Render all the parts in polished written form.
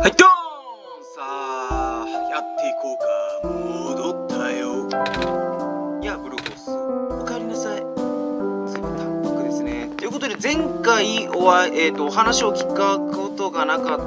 はい、ドーン。さあ、やっていこうか。戻ったよ。いや、ブルーホース。お帰りなさい。ずいぶん淡白ですね。ということで、前回お話を聞くことがなかった、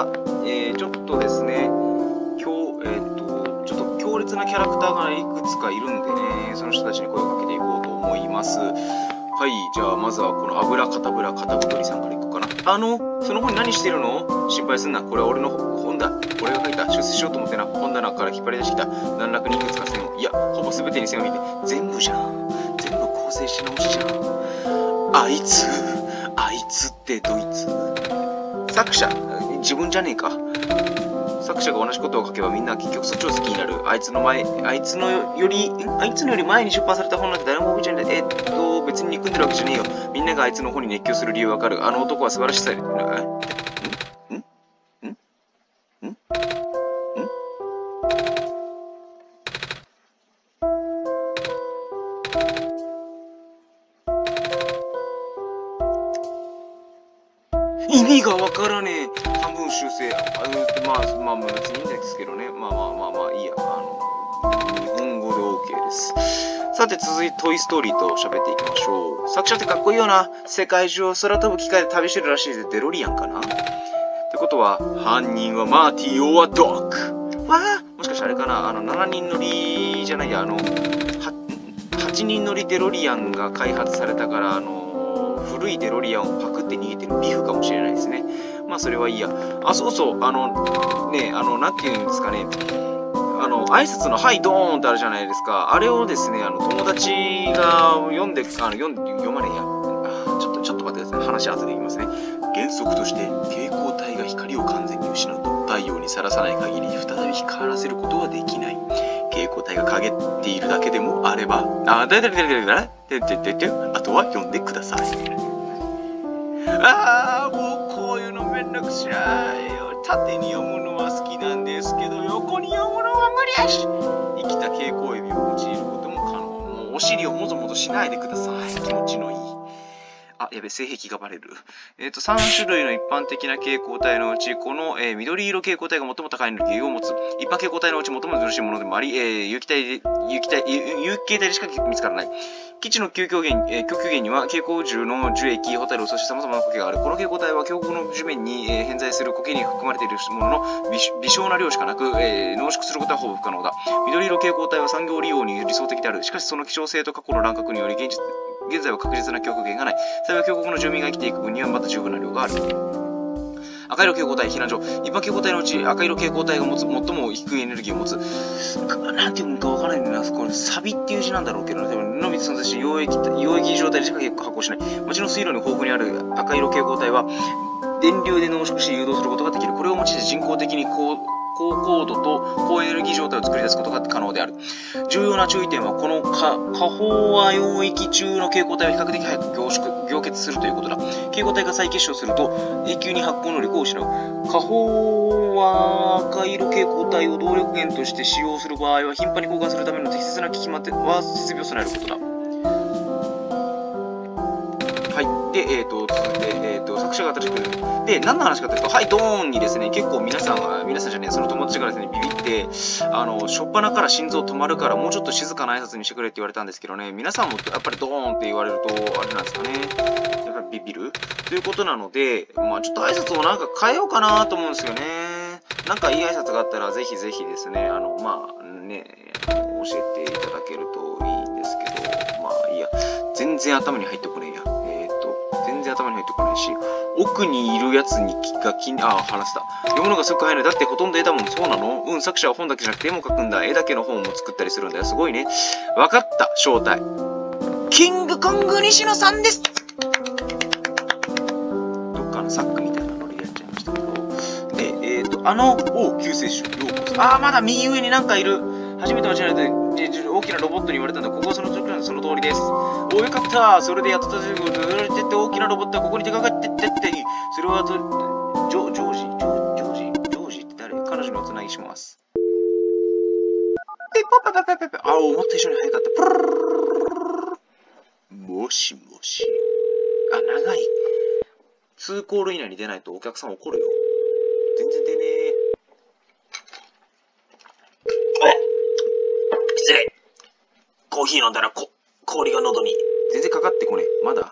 ちょっとですね、ちょっと強烈なキャラクターがいくつかいるんでね、その人たちに声をかけていこうと思います。はい、じゃあまずはこの油かたぶらかたぶとりさんからいこうかな。その本何してるの？心配すんな。これは俺の本だ。俺が書いた。出世しようと思ってな。本棚から引っ張り出してきた。何らかにいくつか線を。いや、ほぼ全てに線を引いて。全部じゃん。全部構成し直しじゃん。あいつってドイツ？作者？自分じゃねえか。作者が同じことを書けばみんな結局そっちを好きになる。あいつのより前に出版された本なんて誰も覚えちゃいない。別に憎んでるわけじゃねえよ。みんながあいつの本に熱狂する理由わかる。あの男は素晴らしさ。意味がわからねえ。半分修正。まあ別にいいんですけどね。まあいいや。日本語で OK です。さて続いてトイストーリーと喋っていきましょう。作者ってかっこいいよな。世界中を空飛ぶ機械で旅してるらしいぜ。デロリアンかな？ってことは、犯人はマーティー・オア・ドッグ。わあ、もしかしてあれかな、7人乗りじゃないや、8人乗りデロリアンが開発されたから、古いデロリアンをパクって逃げてるビフかもしれないですね。まあ、それはいいや。そうそう、なんていうんですかね。挨拶の「はい、ドーン」ってあるじゃないですか。あれをですね、友達が読まねえや。ちょっと待ってください。話後で言いますね。原則として蛍光体が光を完全に失うと太陽にさらさない限り再び光らせることはできない。蛍光体が陰っているだけでもあれば、あとは読んでください。もうこういうのめんどくさいよ。縦に読むのは好きなんですけど、横に読むのは無理やし。生きた蛍光エビを用いることも可能。もうお尻をもぞもぞしないでください。気持ちのいい。やべ、性癖がバレる。3種類の一般的な蛍光体のうち、この、緑色蛍光体が最も高いエネルギーを持つ。一般蛍光体のうち最も珍しいものでもあり、有機形態でしか見つからない。基地の供給源には蛍光樹の樹液、ホタル、そして様々な苔がある。この蛍光体は峡谷の地面に、偏在する苔に含まれているものの微小な量しかなく、濃縮することはほぼ不可能だ。緑色蛍光体は産業利用に理想的である。しかしその希少性と過去の乱獲により現在は確実な供給源がない。幸い峡谷の住民が生きていく分にはまだ十分な量がある。赤色蛍光体避難所。一般蛍光体のうち赤色蛍光体が持つ最も低いエネルギーを持つ。なんて読むかわからないんだな。これサビっていう字なんだろうけど、でものみ存在し溶液状態でしか発光しない。街の水路に豊富にある赤色蛍光体は電流で濃縮し誘導することができる。これを用いて人工的に高高度と高エネルギー状態を作り出すことが可能である。重要な注意点は、この下飽和溶液中の蛍光体は比較的早く凝結するということだ。蛍光体が再結晶すると永久に発光能力を失う。過飽和赤色蛍光体を動力源として使用する場合は、頻繁に交換するための適切な機器は設備を備えることだ。はい。で、続いて、作者が新しく、で、何の話かというと、はい、ドーンにですね、結構皆さんじゃねえ、その友達がですね、ビビって、初っ端から心臓止まるから、もうちょっと静かな挨拶にしてくれって言われたんですけどね、皆さんもやっぱりドーンって言われると、あれなんですかね、やっぱりビビるということなので、ちょっと挨拶をなんか変えようかなと思うんですよね。なんかいい挨拶があったら、ぜひぜひですね、教えていただけるといいんですけど、いいや、全然頭に入ってこねえや。全然頭に入ってこないし、奥にいるやつに話した。読むのがすごく早いのだってほとんど絵だもん。そうなの？作者は本だけじゃなくて絵も描くんだ。絵だけの本も作ったりするんだよ。すごいね。わかった、正体。キングコング西野さんです。どっかのサックみたいなノリでやっちゃいましたけど。で、救世主、ようこそ。まだ右上になんかいる。初めて間違えて、大きなロボットに言われたんだ。ここはその通りです。よかった。それでやっと立ててって大きなロボットはここに手がかってって。それはジョージって誰？彼女におつなぎします。思った以上に早かった。もしもし。長い。2コール以内に出ないとお客さん怒るよ。全然出ねえ。 コーヒー飲んだら氷が喉に。全然かかってこねえ。まだ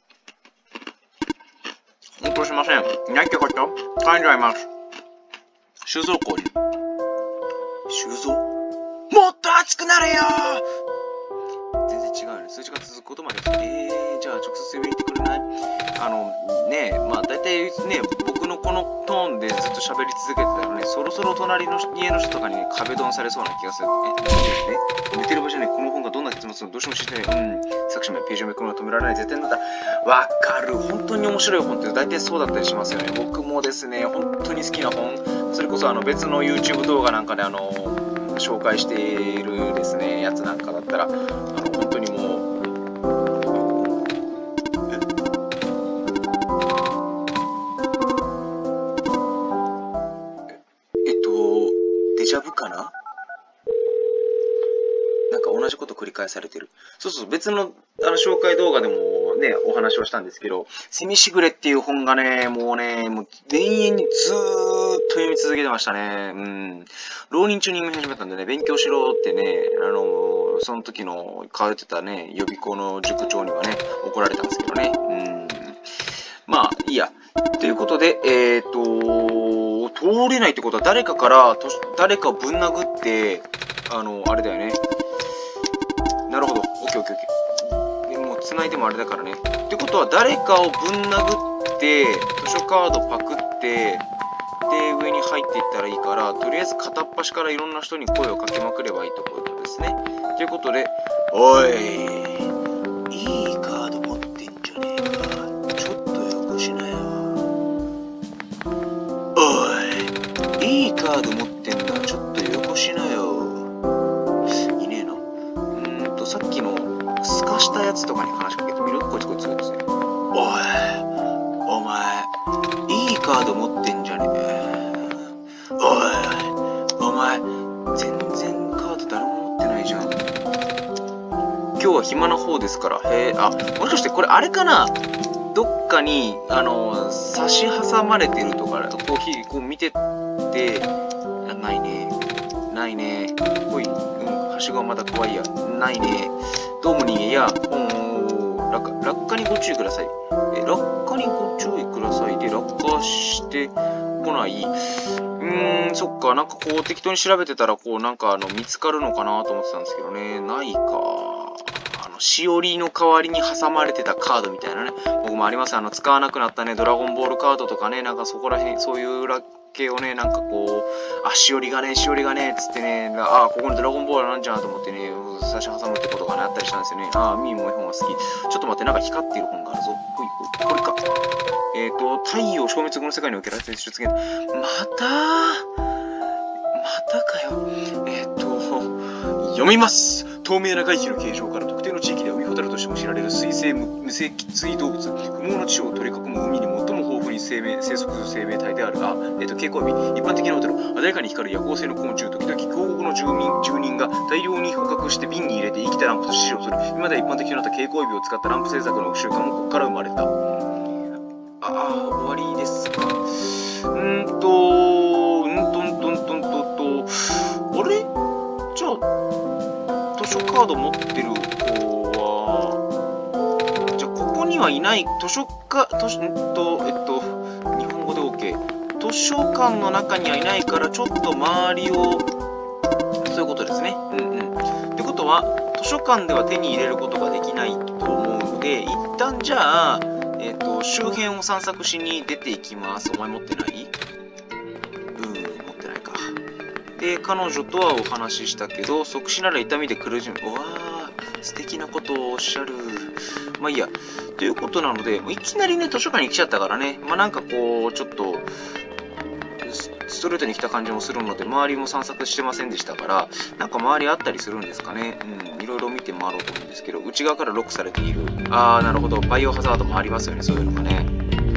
本当すいません。ないってこと噛んじゃいます。収蔵庫に。収蔵もっと熱くなれよ全然違うよね。数字が続くことまで。じゃあ直接言ってくれない？まあ大体ね、僕のこのトーンでずっと喋り続けてたらね、そろそろ隣の家の人とかにね、壁ドンされそうな気がする。寝てる場所にこの本がどんな結末をどうしても知ってない。作者名、ページをめくるのは止められない。絶対なんだ。わかる。本当に面白い本って大体そうだったりしますよね。僕もですね、本当に好きな本、それこそ別の YouTube 動画なんかで紹介しているですね、やつなんかだったら、本当にもう、デジャブかな？なんか同じこと繰り返されてる。そうそう、別の紹介動画でもね、お話をしたんですけど、セミシグレっていう本がね、もう延々にずーっと読み続けてましたね。浪人中に読み始めたんでね、勉強しろってね、その時の通ってたね、予備校の塾長にはね、怒られたんですけどね。まあ、いいや。ということで、通れないってことは誰かをぶん殴って、あれだよね。なるほど。オッケーオッケーオッケー。でも、繋いでもあれだからね。ってことは、誰かをぶん殴って、図書カードパクって、で、上に入っていったらいいから、とりあえず片っ端からいろんな人に声をかけまくればいいところですね。ということで、おい、いいカード持ってんじゃねえか。ちょっとよこしなよ。おい、いいカード持ってんな。ちょっとよこしなよ。いねえな。さっきの透かしたやつとかに話しかけてみる？こいつ。おい、お前、いいカード持ってんじゃねえ。おい、お前、全然カード誰も持ってないじゃん。今日は暇な方ですから。もしかしてこれあれかな？どっかに、差し挟まれてるとか、こう見てて、ないね。おい、はしごはまだ怖いや。ないね。どうもに、落下にご注意ください。落下にご注意くださいで、落下してこない。そっか、なんかこう適当に調べてたら、見つかるのかなと思ってたんですけどね。ないか。しおりの代わりに挟まれてたカードみたいなね。僕もあります。使わなくなったね、ドラゴンボールカードとかね、なんかそこら辺、そういう裏系をね、なんかこう、しおりがね、つってね、ここにドラゴンボールなんじゃんと思ってね、差し挟むってことがね、あったりしたんですよね。ミーも絵本が好き。ちょっと待って、なんか光っている本があるぞ。これか。太陽消滅後の世界における出現。またかよ。読みます。透明な外気の形状から特定の地域で海ホタルとしても知られる水生無脊椎動物、不毛の地を取り囲む海に最も豊富に生息する生命体である蛍光日、一般的なホタル、鮮やかに光る夜行性の昆虫、時々強国の住人が大量に捕獲して瓶に入れて生きたランプとして使用する。今では一般的となった蛍光日を使ったランプ製作の習慣もここから生まれた。終わりですか。あれ？じゃあ、図書カード持ってる子は、じゃあここにはいない、日本語で OK。図書館の中にはいないから、ちょっと周りを、そういうことですね。ってことは、図書館では手に入れることができないと思うので、一旦じゃあ、周辺を散策しに出ていきます。お前持ってない？持ってないか。で、彼女とはお話ししたけど、即死なら痛みで苦しむ。うわー、素敵なことをおっしゃる。まあいいや。ということなので、いきなりね、図書館に来ちゃったからね、なんかこう、ちょっと、ストレートに来た感じもするので、周りも散策してませんでしたから、なんか周りあったりするんですかね。いろいろ見て回ろうと思うんですけど、内側からロックされている。なるほど。バイオハザードもありますよね、そういうのがね。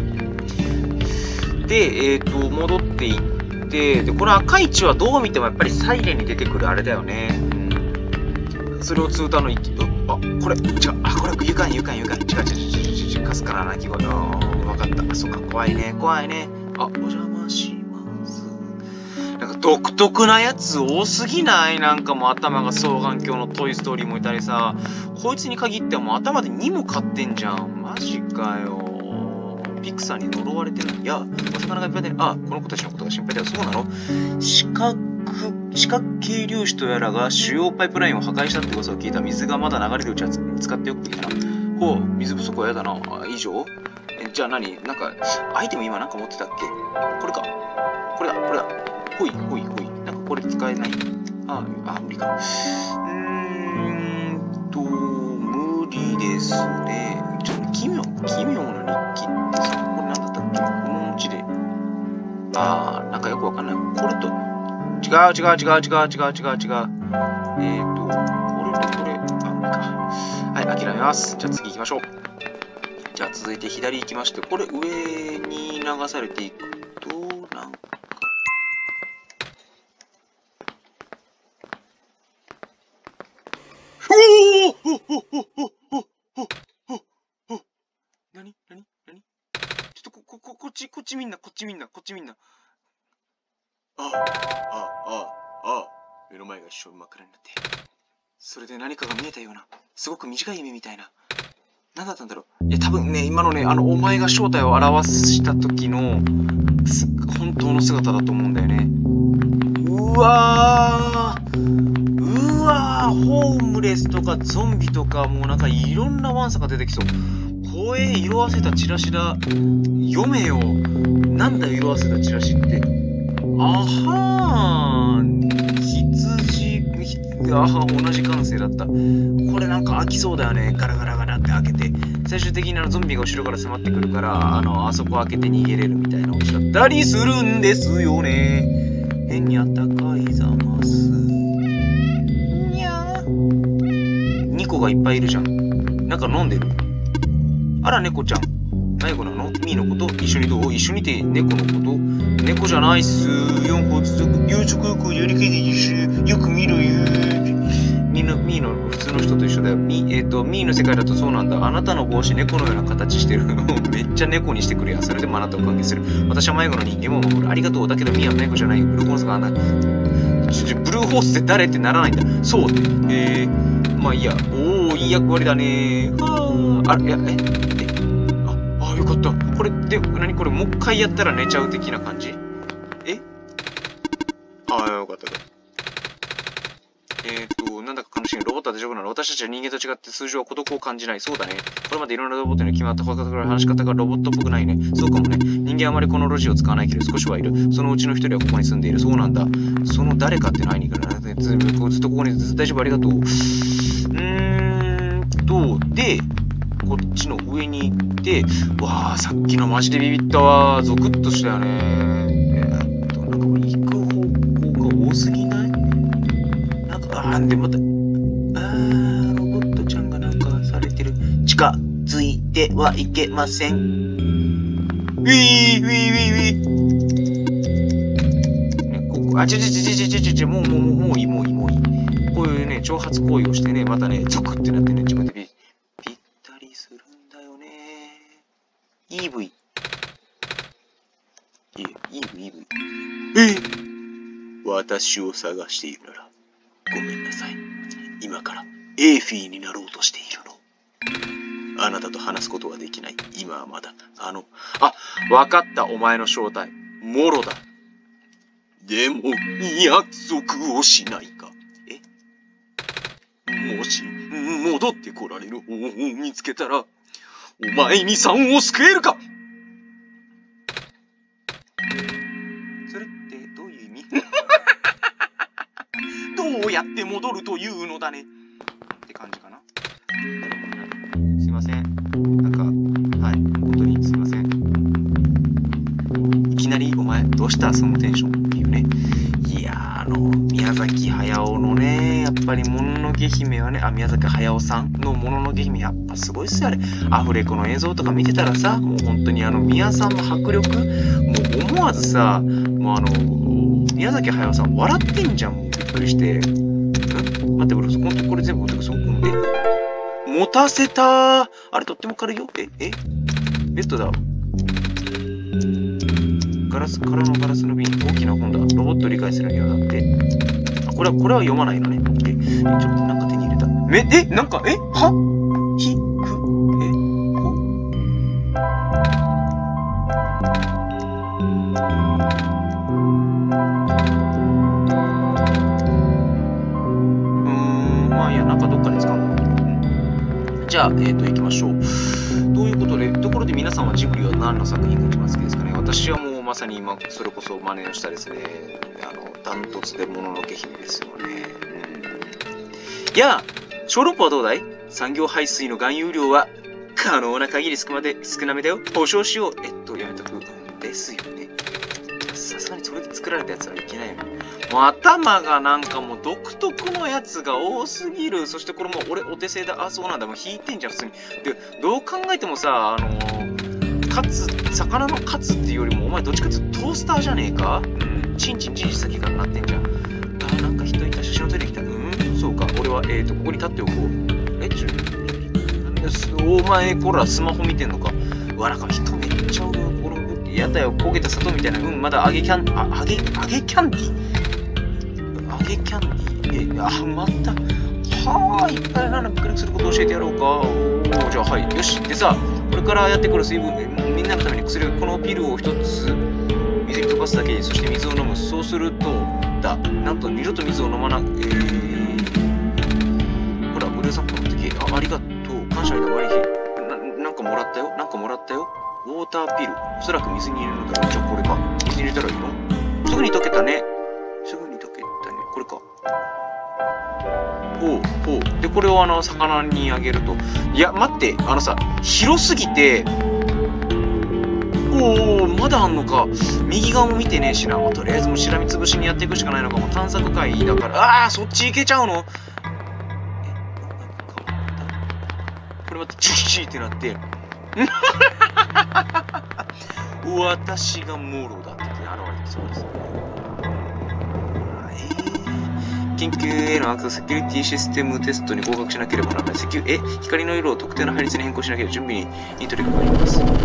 で、戻っていって、で、この赤い血はどう見てもやっぱりサイレンに出てくるあれだよね。それを通たのこれ、違う。これ、愉快。違う。かすから鳴き声。わかった。そうか、怖いね。お邪魔します。なんか独特なやつ多すぎない？なんかもう頭が双眼鏡のトイストーリーもいたりさ、こいつに限ってはもう頭で2も買ってんじゃん。マジかよ。ピクサーに呪われてる。いや、お魚がいっぱいで、あ、この子たちのことが心配だよ。そうなの？四角形粒子とやらが主要パイプラインを破壊したって噂を聞いた。水がまだ流れるうちは使っておくべきだな。ほう、水不足はやだな。以上？じゃあ何？なんか、アイテム今なんか持ってたっけ？これか。これだ。ほい。なんかこれ使えない？無理か。無理ですね。ちょっと奇妙な日記ってさ、これなんだったっけ？このうちで。なんかよくわかんない。これと、違う。これとこれ。無理か。はい、諦めます。じゃあ次行きましょう。じゃあ続いて左行きまして、これ上に流されていくと、なんか。何？ちょっとこっちみんな。目の前が一生真っ暗になって。それで何かが見えたような、すごく短い夢みたいな。何だったんだろう。いや、多分ね、今のね、お前が正体を表した時の、本当の姿だと思うんだよね。うわー、ホームレスとかゾンビとか、もうなんかいろんなワンサが出てきそう。怖え、色あせたチラシだ。読めよ。なんだよ、色あせたチラシって。あはーん。同じ感性だった。これなんか開きそうだよね。ガラガラって開けて。最終的にゾンビが後ろから迫ってくるから、あそこ開けて逃げれるみたいなオチだったりするんですよね。変にあったかいざます。にゃー。ニコがいっぱいいるじゃん。なんか飲んでる？あら、猫ちゃん。迷子なの？ミーのこと一緒にどう？一緒にて猫のこと？猫じゃないっす。4歩続く。幼稚高校やりきりでよく見るよ。ミーの普通の人と一緒だよ。ミーの世界だとそうなんだ。あなたの帽子猫のような形してる。めっちゃ猫にしてくるや。それでもあなたを歓迎する。私は迷子の人間も守る。ありがとう。だけどミーは迷子じゃないよ。ブルーホースがブルーホースって誰ってならないんだ。そうって。まあいいや。いい役割だね。よかった。これで、何これ、もう一回やったら寝ちゃう的な感じ？よかった。なんだか悲しい。ロボットは大丈夫なの？私たちは人間と違って通常は孤独を感じない。そうだね。これまでいろんなロボットに決まった話し方がロボットっぽくないね。そうかもね。人間はあまりこの路地を使わないけど少しはいる。そのうちの一人はここに住んでいる。そうなんだ。その誰かって会いに行くな。ずっとここに大丈夫、ありがとう。で、こっちの上に行って、わあ、さっきのマジでビビったわ。ゾクッとしたよね。なんか行く方向が多すぎない？なんか、でまた、ロボットちゃんがなんかされてる。近づいてはいけません。ウィー。ね、ここ、もういい。こういうね、挑発行為をしてね、またね、ゾクってなってね、自分でぴったりするんだよね。EV。私を探しているなら、ごめんなさい。今から、エーフィーになろうとしているの。あなたと話すことはできない。今はまだ、わかった、お前の正体。モロだ。でも、約束をしないか。もし、戻ってこられる方法を見つけたら、お前にさんを救えるか？それってどういう意味？どうやって戻るというのだねって感じかな。すいません。なんか、はい、本当にすいません。いきなりお前どうしたそのテンションっていうね。いや宮崎駿のね、やっぱりもののけ姫はね、宮崎駿さんのもののけ姫やっぱすごいっすよ、あれ。アフレコの映像とか見てたらさ、もう本当に宮さんの迫力、もう思わずさ、もう宮崎駿さん笑ってんじゃん、もうびっくりして。待って、本当これ全部持たせたー。あれとっても軽いよ。ベストだ。 空のガラスの瓶、大きな本だ。ロボットを理解するにはだって。これは読まないのね。ちょっとなんか手に入れた。なんか、はひ、ふ、ほまあいいや、なんかどっかで使うの。じゃあ、行きましょう。ということで、ところで皆さんはジブリは何の作品が一番好きですかね。私はもうまさに今、それこそ真似をしたですね、ダントツでもののけ姫ですよね。いや、小籠包はどうだい？産業排水の含有量は可能な限り少なめだよ。保証しよう。やめとく。ですよね。さすがにそれで作られたやつはいけないよね。もう頭がなんかもう独特のやつが多すぎる。そしてこれも俺お手製だ。そうなんだ。もう引いてんじゃん、普通に。で、どう考えてもさ、魚のカツっていうよりも、お前どっちかっていうとトースターじゃねえか？チンチン先からなってんじゃん。なんか人いた。写真を撮りに来た。そうか。俺は、ここに立っておこう。お前、こら、スマホ見てんのか。うわ、なんか人めっちゃおるよ。やだよ、焦げた砂糖みたいな。まだ揚げキャンディー揚げキャンディーまた。いっぱいならびっくりすることを教えてやろうか。じゃあ、はい。よし。でさ、これからやってくる水分、みんなのためにこのピルを一つ、水に溶かすだけで、そして水を飲む。そうすると、なんと二度と水を飲まな、ほら、ブルーサップ持ってき。ありがとう。感謝の割りなんかもらったよ。ウォーターピル。おそらく水に入れるのだろう。じゃあこれか。水に入れたらいいの？すぐに溶けたね。これか。で、これを魚にあげると。いや、待って。広すぎて、まだあんのか。右側も見てねえしな。とりあえずもうしらみつぶしにやっていくしかないのかも。探索会だから。そっち行けちゃうの？これ待って、チーってなって。私がモロだって現れてそうですね。緊急へのアクセスセキュリティシステムテストに合格しなければならない。光の色を特定の配列に変更しなければ準備に取り掛かります。待って。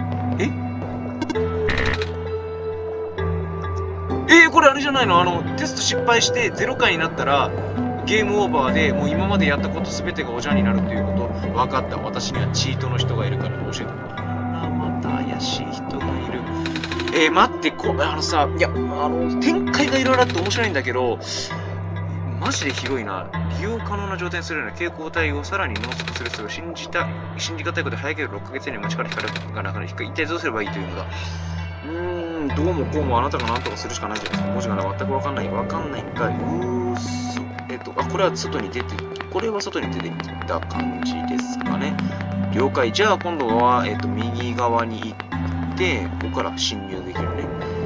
これあれじゃないの？テスト失敗して0回になったら、ゲームオーバーでもう今までやったこと全てがおじゃんになるっていうこと。分かった。私にはチートの人がいるから教えてもらう。また怪しい人がいる。待って、展開がいろいろあって面白いんだけど、マジで広いな。利用可能な状態にするような蛍光体をさらに濃縮する必要が信じがたいことで早ければ6ヶ月に待ちから光がなくなる。一体どうすればいいというのだ。どうもこうもあなたが何とかするしかないじゃないですか。文字が全くわかんないんかい。これは外に出て、これは外に出てきた感じですかね。了解。じゃあ今度は、右側に行って、ここから侵入できるね。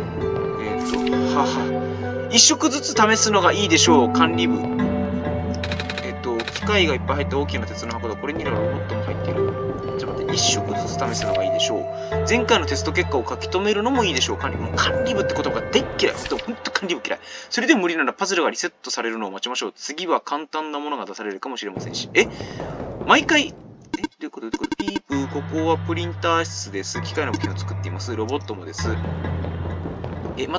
一色ずつ試すのがいいでしょう、管理部。機械がいっぱい入って大きな鉄の箱だ。これにはロボットも入っている。ちょっと待って、一色ずつ試すのがいいでしょう。前回のテスト結果を書き留めるのもいいでしょう。管理部って言葉が大っ嫌い。ほんと管理部嫌い。それでも無理ならパズルがリセットされるのを待ちましょう。次は簡単なものが出されるかもしれませんし。毎回、どういうことピープ、ここはプリンター室です。機械の部品を作っています。ロボットもです。待って。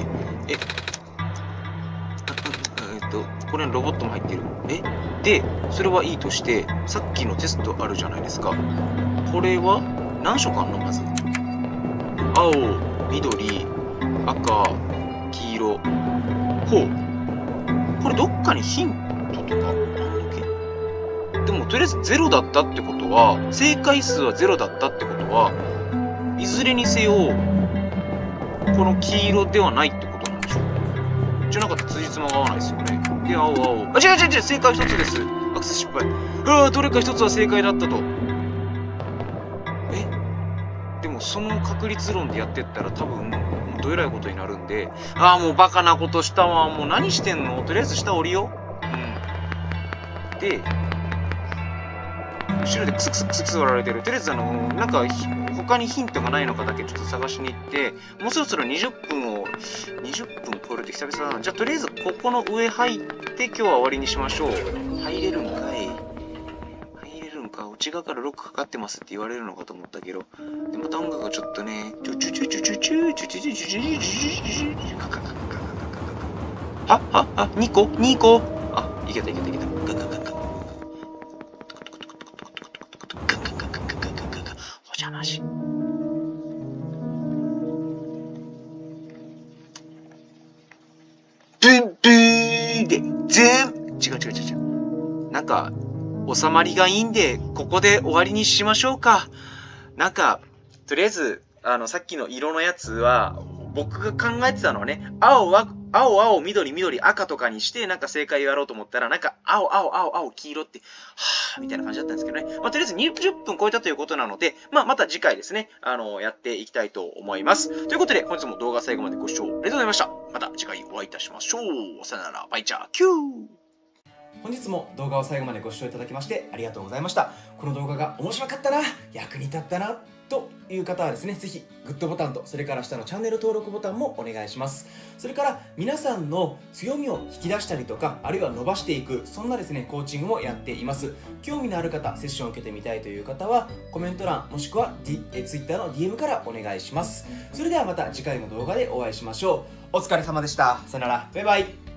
これにロボットも入ってる。で、それはいいとして、さっきのテストあるじゃないですか。これは何色あんのまず。青、緑、赤、黄色。これどっかにヒントとかあんだっけ？でも、とりあえず0だったってことは、正解数は0だったってことは、いずれにせよ、この黄色ではないってことなんでしょう。じゃなかったら辻褄が合わないですよね。で、青。違う、正解一つです。アクセス失敗。どれか一つは正解だったと。でもその確率論でやってったら多分、どえらいことになるんで、もうバカなことしたわ。もう何してんの？とりあえず下降りよう。で、後ろでクスクス割られてる。とりあえずなんか、他にヒントがないのかだけちょっと探しに行って、もうそろそろ20分超えるって久々だな。じゃあとりあえずここの上入って今日は終わりにしましょう。入れるんか内側からロックかかってますって言われるのかと思ったけど、でまた音楽がちょっとね、チュチュチュチュチュチュチュチュチュチュチュチュチュチュチュカカカカカカカカカあ、2個 ?2 個あ、いけたいけたいけた。ガガガガガお邪魔し。ブンブーで、違う。なんか、収まりがいいんで、ここで終わりにしましょうか。なんか、とりあえず、さっきの色のやつは、僕が考えてたのはね、青、緑、赤とかにして、なんか正解をやろうと思ったら、なんか、青、黄色って、はぁ、みたいな感じだったんですけどね。まあ、とりあえず20分超えたということなので、まあ、また次回ですね、やっていきたいと思います。ということで、本日も動画最後までご視聴ありがとうございました。また次回お会いいたしましょう。さよなら、バイチャー、キュー。 本日も動画を最後までご視聴いただきましてありがとうございました。この動画が面白かったな、役に立ったなという方はですね、ぜひグッドボタンと、それから下のチャンネル登録ボタンもお願いします。それから皆さんの強みを引き出したりとか、あるいは伸ばしていく、そんなですね、コーチングもやっています。興味のある方、セッションを受けてみたいという方は、コメント欄もしくは、Twitter の DM からお願いします。それではまた次回の動画でお会いしましょう。お疲れ様でした。さよなら。バイバイ。